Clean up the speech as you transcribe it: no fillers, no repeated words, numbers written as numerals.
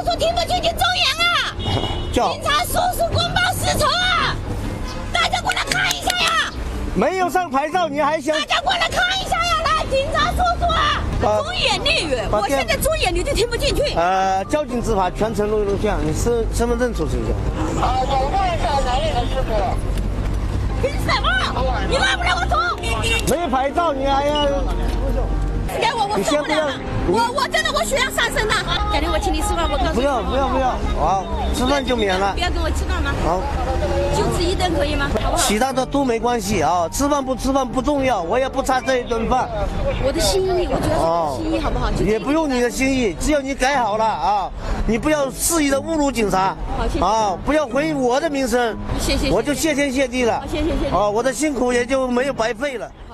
叔听不进去中央啊！警察叔叔公报私仇啊！大家过来看一下呀！ 没有上牌照，你还想？ 大家过来看一下呀！来，警察叔叔啊！忠言逆语，我现在忠言你就听不进去。 交警执法全程录像，你身份证出示一下。 我问一下哪里的师傅？ 凭什么？你让不让我走？ 没牌照你还要？ 给我受不了了！我真的血压上升了。改天我请你吃饭，我告诉你。 不要，好，吃饭就免了。 不要跟我吃饭吗？ 好， 就吃一顿可以吗？好不好？ 其他的都没关系啊，吃饭不吃饭不重要，我也不差这一顿饭。 我的心意，我主要是心意，好不好？ 也不用你的心意，只要你改好了啊，你不要肆意的侮辱警察。 好，谢谢。 啊，不要毁我的名声。 谢谢。 我就谢天谢地了。 谢谢。 啊，我的辛苦也就没有白费了。